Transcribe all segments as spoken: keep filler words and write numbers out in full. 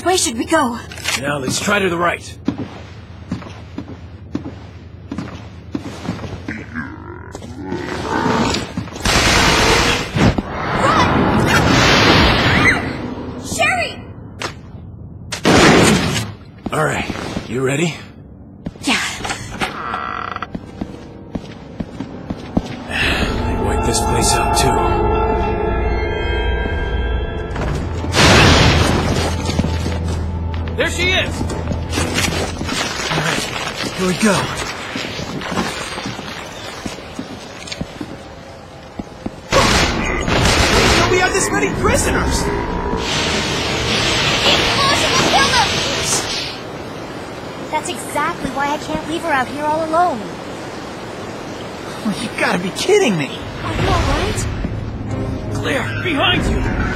way should we go? Now let's try to the right. Sherry! Alright, you ready? Yeah. They wiped this place out too. There she is! Alright, here we go. How we have this many prisoners? The explosion will kill them! That's exactly why I can't leave her out here all alone. Oh, you gotta be kidding me! Are you alright? Claire, behind you!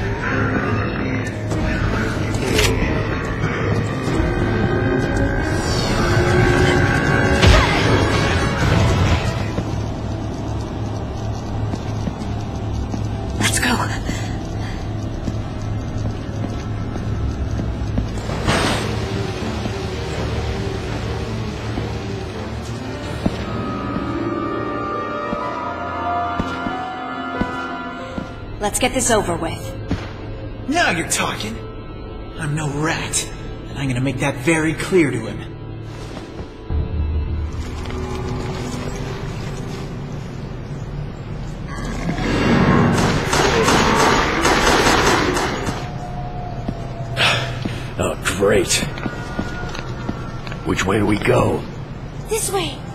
Let's go. Let's get this over with. Now you're talking. I'm no rat, and I'm gonna make that very clear to him. Oh, great. Which way do we go? This way.